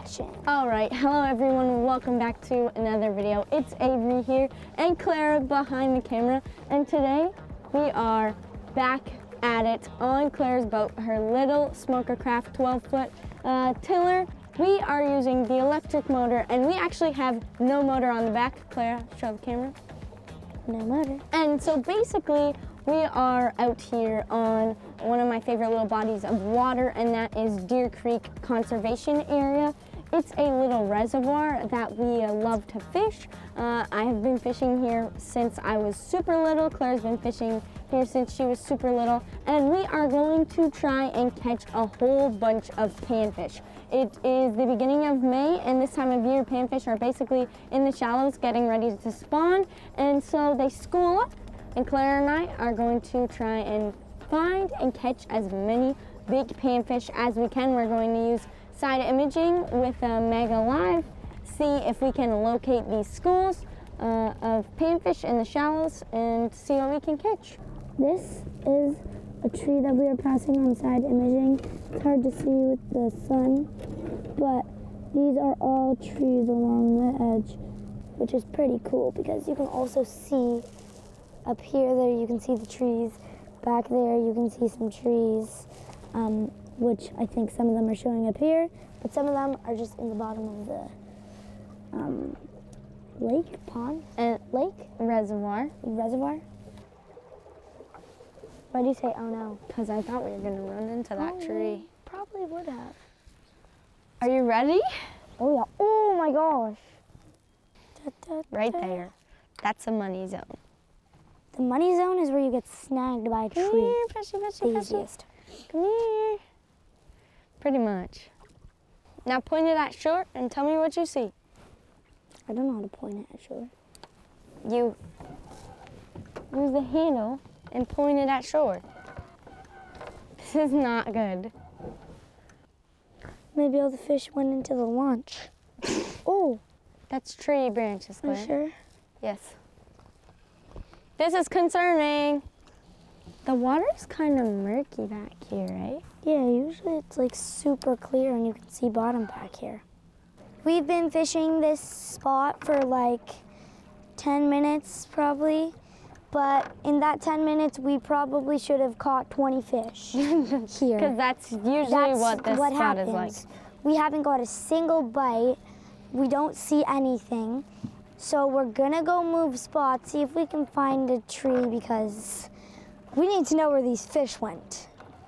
passion. All right, hello everyone and welcome back to another video. It's Avery here and Clara behind the camera, and today we are back at it on Clara's boat, her little Smoker Craft 12-foot tiller. We are using the electric motor, and we actually have no motor on the back. Clara, show the camera. No motor. And so basically, we are out here on one of my favorite little bodies of water, and that is Deer Creek Conservation Area. It's a little reservoir that we love to fish. I have been fishing here since I was super little. Claire's been fishing here since she was super little, and we are going to try and catch a whole bunch of panfish. It is the beginning of May, and this time of year, panfish are basically in the shallows getting ready to spawn, and so they school up, and Clara and I are going to try and find and catch as many big panfish as we can. We're going to use side imaging with Mega Live, see if we can locate these schools of panfish in the shallows and see what we can catch. This is a tree that we are passing on side imaging. It's hard to see with the sun, but these are all trees along the edge, which is pretty cool because you can also see up here, there you can see the trees. Back there you can see some trees, which I think some of them are showing up here, but some of them are just in the bottom of the lake, pond, lake? Reservoir. Reservoir? Why do you say, oh no? Because I thought we were going to run into that tree. Probably would have. Are you ready? Oh yeah, oh my gosh. Right there. That's a money zone. The money zone is where you get snagged by a tree. Come here, fishy, fishy, The fishy. easiest. Come here. Pretty much. Now point it at shore and tell me what you see. I don't know how to point it at shore. You use the handle and point it at shore. This is not good. Maybe all the fish went into the launch. Oh, That's tree branches, are you Claire. sure? Yes. This is concerning. The water's kind of murky back here, right? Yeah, usually it's like super clear and you can see bottom back here. We've been fishing this spot for like 10 minutes probably, but in that 10 minutes we probably should have caught 20 fish here. Because that's usually what this spot is like. We haven't got a single bite. We don't see anything. So we're gonna go move spots, see if we can find a tree because we need to know where these fish went.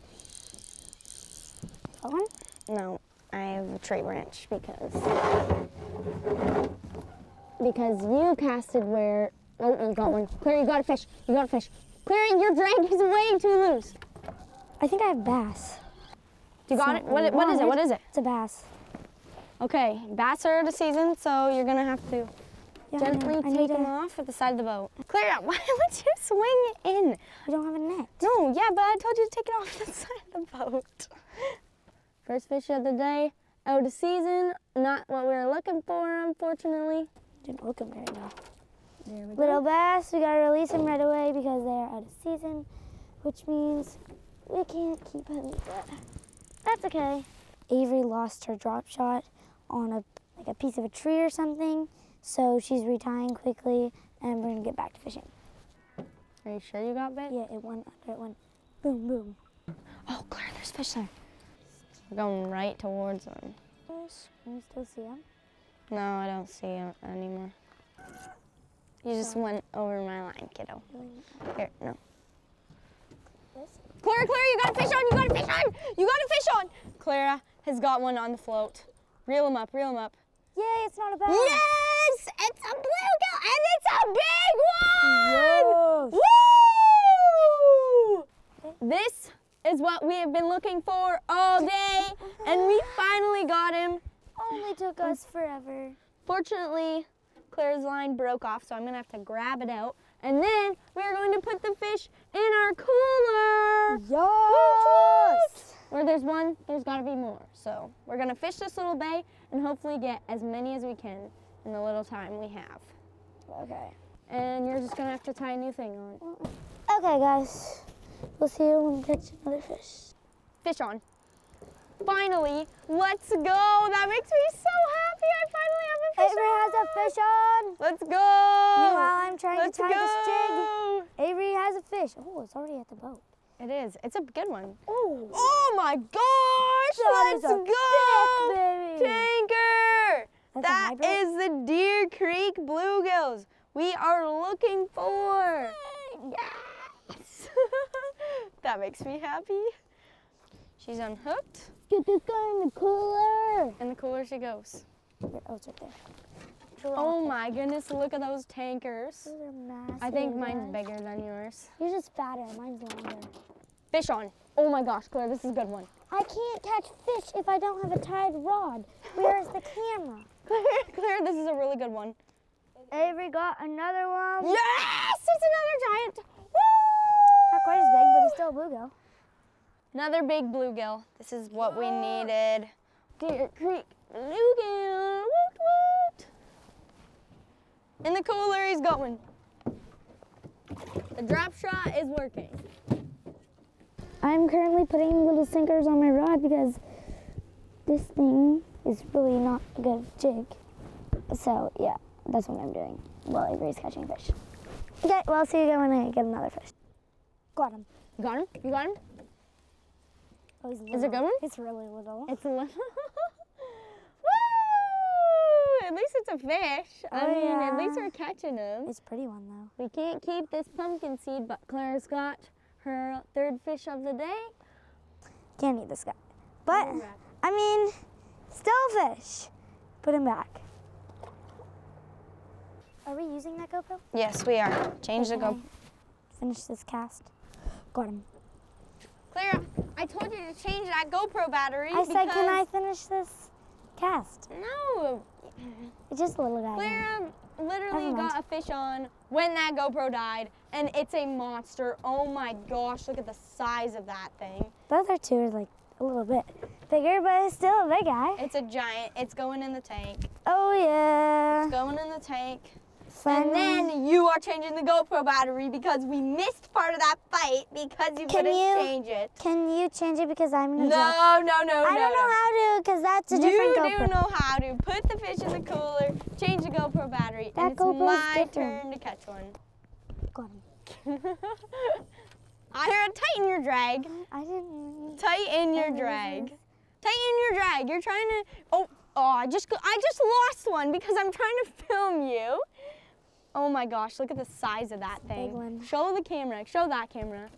That one? No, I have a tree branch because you casted where. Oh, you got one. Claire, you got a fish. You got a fish. Claire, your drag is way too loose. I think I have bass. You got it? What is it? What is it? It's a bass. Okay, bass are the season, so you're gonna have to gently I need take them off at the side of the boat. Claire, why would you swing it in? We don't have a net. No, yeah, but I told you to take it off the side of the boat. First fish of the day, out of season. Not what we were looking for, unfortunately. Didn't look at me right now. There we go. Little bass, we gotta release them right away because they are out of season, which means we can't keep them, but that's okay. Avery lost her drop shot on a piece of a tree or something, so she's retying quickly, and we're gonna get back to fishing. Are you sure you got bit? Yeah, it went under, it went boom, boom. Oh, Claire, there's fish there. We're going right towards them. Can you still see them? No, I don't see them anymore. You just went over my line, kiddo. Here, no. This? Clara, you got a fish on, you got a fish on! You got a fish on! Clara has got one on the float. Reel him up, reel him up. Yay, it's not a bass. Yes! It's a bluegill, and it's a big one! Yes. Woo! This is what we have been looking for all day, and we finally got him. Only took us forever. Fortunately, Claire's line broke off, so I'm gonna have to grab it out, and then we're going to put the fish in our cooler. Yes! Where there's one, there's gotta be more. So we're gonna fish this little bay and hopefully get as many as we can in the little time we have. Okay. And you're just gonna have to tie a new thing on. Okay, guys. We'll see you when we catch another fish. Fish on. Finally, let's go. That makes me so happy. I finally have a fish. Avery has a fish on. Let's go. Meanwhile, I'm trying Let's to tie go. this jig. Avery has a fish. Oh, it's already at the boat. It is. It's a good one. Oh, Oh my gosh. That Let's is a go. thick baby. Tanker. That's a That hybrid? is the Deer Creek Bluegills we are looking for. Yes. That makes me happy. She's unhooked. Get this guy in the cooler. In the cooler she goes. Here, oh, it's right there. Oh my goodness, look at those tankers. Those are massive. I think mine's guys. bigger than yours. Yours is fatter. Mine's longer. Fish on. Oh my gosh, Claire, this is a good one. I can't catch fish if I don't have a tied rod. Where's the camera? Claire, this is a really good one. Avery got another one. Yes, it's another giant. Woo! Not quite as big, but it's still a bluegill. Another big bluegill. This is what we needed. Deer Creek Bluegill. Woot woot. In the cooler, he's going. The drop shot is working. I'm currently putting little sinkers on my rod because this thing is really not a good jig. So yeah, that's what I'm doing while Avery's catching fish. Okay, well, I'll see you again when I get another fish. Got him. You got him? You got him? Oh, he's little. Is it a good one? It's really little. It's a little. Woo! At least it's a fish. I mean, yeah. at least we're catching them. It's a pretty one though. We can't keep this pumpkin seed, but Claire's got her third fish of the day. Can't eat this guy. But, I mean, still a fish. Put him back. Are we using that GoPro? Yes, we are. Change the Okay. GoPro. Finish this cast. Got him. Claire, I told you to change that GoPro battery. I said, can I finish this cast? No. It's just a little guy. Claire literally Never mind. got a fish on when that GoPro died, and it's a monster. Oh my gosh, look at the size of that thing. The other two are like a little bit bigger, but it's still a big guy. It's a giant. It's going in the tank. Oh yeah. It's going in the tank. Finally. And then you are changing the GoPro battery because we missed part of that fight because you couldn't change it. Can you change it because I'm gonna No, drop? no, no, I don't know how to because that's a different GoPro. You do know how to. Put the fish in the cooler, change the GoPro battery, That and it's GoPro's my different. turn to catch one. Got him. I heard tighten your drag. I didn't. Tighten your drag. Tighten your drag. You're trying to. Oh, I just lost one because I'm trying to film you. Oh my gosh! Look at the size of that thing. Big one. Show the camera. Show that camera.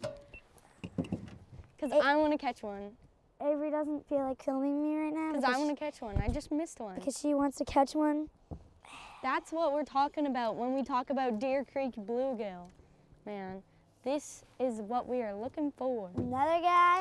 Because I want to catch one. Avery doesn't feel like filming me right now. Because I want to catch one. I just missed one. Because she wants to catch one. That's what we're talking about when we talk about Deer Creek Bluegill. Man, this is what we are looking for. Another guy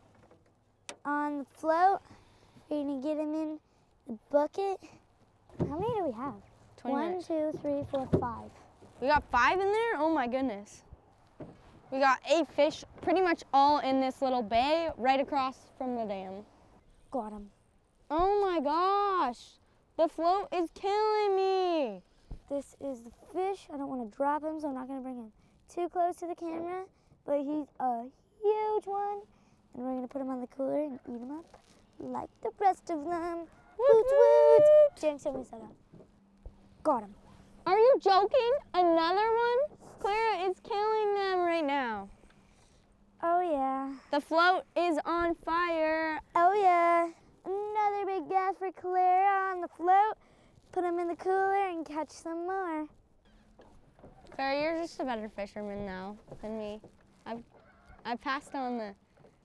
on the float. We're gonna get him in the bucket. How many do we have? 20 1, minutes. 2, 3, 4, 5. We got 5 in there? Oh my goodness. We got 8 fish pretty much all in this little bay right across from the dam. Got him. Oh my gosh. The float is killing me. This is the fish. I don't want to drop him, so I'm not gonna bring him too close to the camera. But he's a huge one. And we're gonna put him on the cooler and eat him up like the rest of them. Woot woot! Jinx, show me set up. Got him. Are you joking? Another one? Clara is killing them right now. Oh yeah. The float is on fire. Oh yeah. Another big guy for Clara on the float. Put him in the cooler and catch some more. Clara, you're just a better fisherman now than me. I've passed on the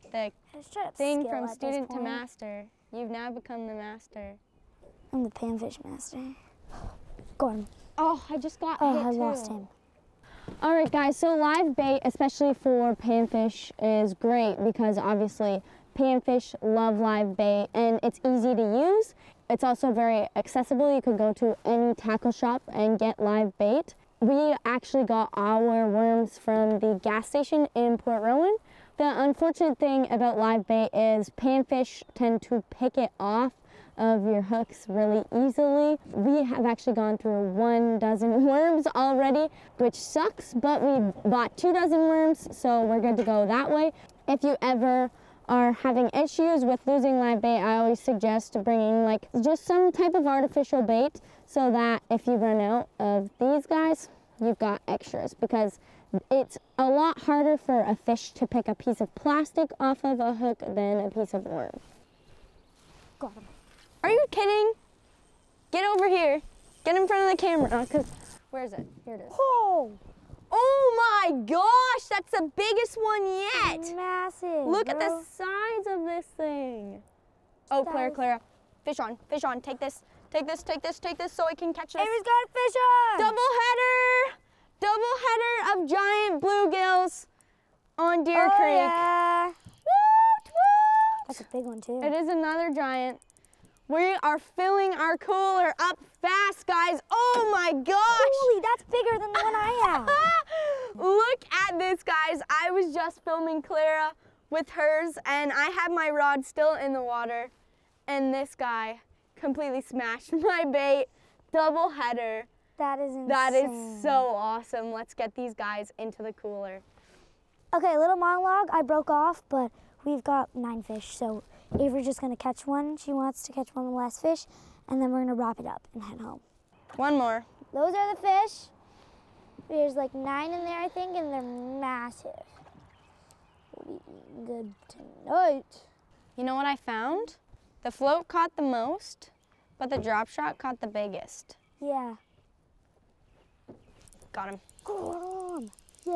thing from student to master. You've now become the master. I'm the panfish master. Got him. Oh, I just got Oh, hit I too. lost him. All right, guys, so live bait, especially for panfish, is great because obviously panfish love live bait and it's easy to use. It's also very accessible. You could go to any tackle shop and get live bait. We actually got our worms from the gas station in Port Rowan. The unfortunate thing about live bait is panfish tend to pick it off of your hooks really easily. We have actually gone through 12 worms already, which sucks, but we bought 24 worms, so we're good to go that way. If you ever are having issues with losing live bait, I always suggest bringing like just some type of artificial bait so that if you run out of these guys, you've got extras, because it's a lot harder for a fish to pick a piece of plastic off of a hook than a piece of worm. Got him. Are you kidding? Get over here. Get in front of the camera. Where is it? Here it is. Oh! Oh my gosh, that's the biggest one yet. Massive. Look at the size of this thing. Oh, Clara, fish on. Take this so I can catch this. Avery's got a fish on. Double header of giant bluegills on Deer Creek. Yeah. Woot, woot. That's a big one too. It is another giant. We are filling our cooler up fast, guys. Oh my gosh. Holy, that's bigger than the one I have. Look at this, guys. I was just filming Clara with hers, and I had my rod still in the water, and this guy completely smashed my bait. Double header. That is insane. That is so awesome. Let's get these guys into the cooler. Okay, little monologue. I broke off, but we've got 9 fish, so Avery's just gonna catch one. She wants to catch one of the last fish, and then we're gonna wrap it up and head home. One more. Those are the fish. There's like 9 in there, I think, and they're massive. We'll be eating good tonight. You know what I found? The float caught the most, but the drop shot caught the biggest. Yeah. Got him. Go on. Yeah.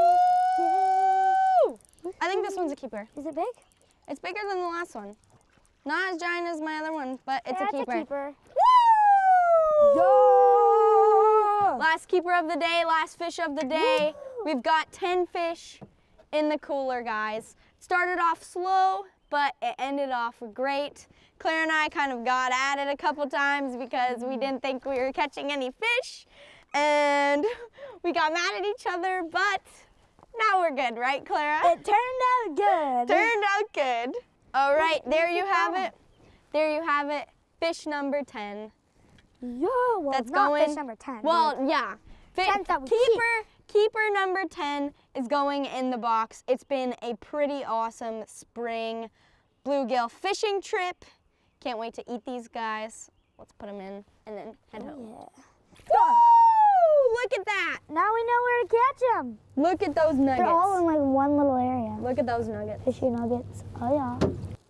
Woo! I think this one's a keeper. Is it big? It's bigger than the last one. Not as giant as my other one, but it's a keeper. It's a keeper. Woo! Yeah! Last keeper of the day, last fish of the day. Woo! We've got 10 fish in the cooler, guys. Started off slow, but it ended off great. Claire and I kind of got at it a couple times because we didn't think we were catching any fish, and we got mad at each other, but now we're good, right, Clara? It turned out good. Turned out good. All right, there you have it. There you have it. Fish number 10. Yeah, well, That's not going, fish number 10. Well, yeah. 10th that we Keeper number 10 is going in the box. It's been a pretty awesome spring bluegill fishing trip. Can't wait to eat these guys. Let's put them in and then head home. Yeah. Woo! Look at that. Now we know where to catch them. Look at those nuggets. They're all in like one little area. Look at those nuggets. Fishy nuggets. Oh yeah.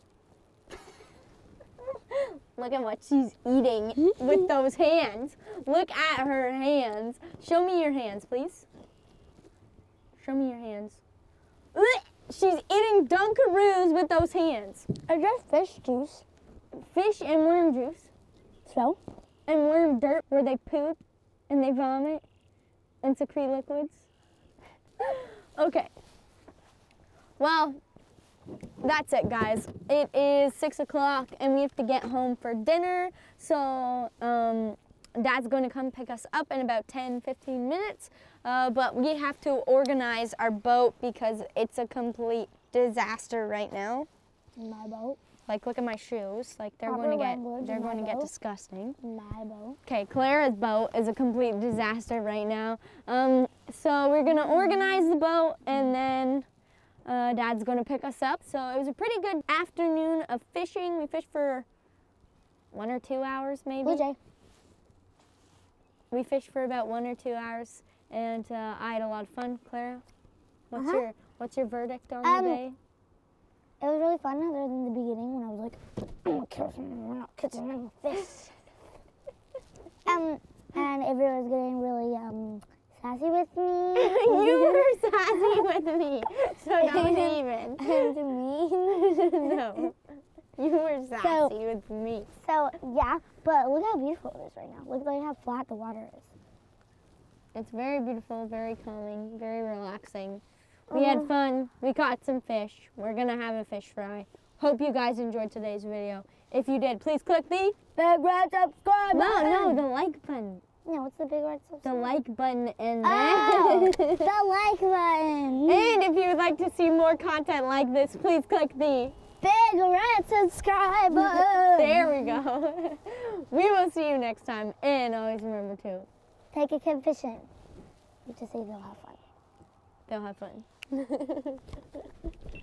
Look at what she's eating with those hands. Look at her hands. Show me your hands, please. Show me your hands. She's eating Dunkaroos with those hands. It's just fish juice. Fish and worm juice. So? And worm dirt where they poop and they vomit and secrete liquids. Okay. Well, that's it, guys. It is 6 o'clock and we have to get home for dinner. So Dad's going to come pick us up in about 10-15 minutes. But we have to organize our boat because it's a complete disaster right now. My boat. Like, look at my shoes. Like, they're Proper going to language, get my get boat. disgusting. My boat. Okay, Clara's boat is a complete disaster right now. So we're gonna organize the boat and then Dad's gonna pick us up. So it was a pretty good afternoon of fishing. We fished for 1 or 2 hours maybe. Blue Jay. We fished for about 1 or 2 hours and I had a lot of fun. Clara, what's your verdict on the day? It was really fun other than the beginning when I was like, I'm gonna kill someone, we're not catching any fish. And Avery was getting really sassy with me. You were sassy with me, so that was even. And to me. No, you were sassy with me. So yeah, but look how beautiful it is right now. Look like how flat the water is. It's very beautiful, very calming, very relaxing. We had fun. We caught some fish. We're going to have a fish fry. Hope you guys enjoyed today's video. If you did, please click the big red subscribe button. No, the like button. No, what's the big red subscribe? The like button and then the like button. And if you would like to see more content like this, please click the big red subscribe button. There we go. We will see you next time. And always remember to take a kid fishing. You just say they'll have fun. They'll have fun.